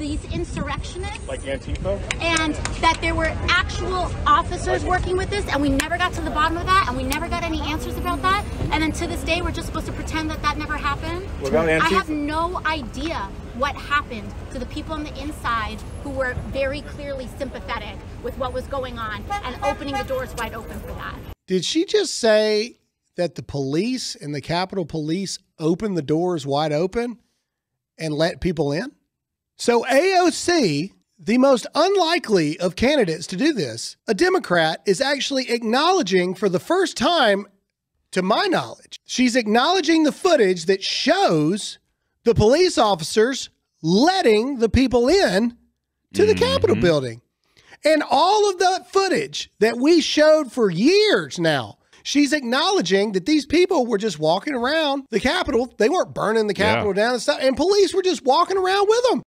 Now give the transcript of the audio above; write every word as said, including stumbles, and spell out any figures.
these insurrectionists. Like Antifa? And that there were actual officers working with this, and we never got to the bottom of that, and we never got any answers about that. And then to this day, we're just supposed to pretend that that never happened. What about Antifa? I have no idea what happened to the people on the inside who were very clearly sympathetic with what was going on and opening the doors wide open for that. Did she just say that the police and the Capitol Police opened the doors wide open and let people in? So A O C, the most unlikely of candidates to do this, a Democrat, is actually acknowledging for the first time, to my knowledge, she's acknowledging the footage that shows the police officers letting the people in to the mm-hmm. Capitol building. And all of that footage that we showed for years now, she's acknowledging that these people were just walking around the Capitol. They weren't burning the Capitol yeah. down and stuff. And police were just walking around with them.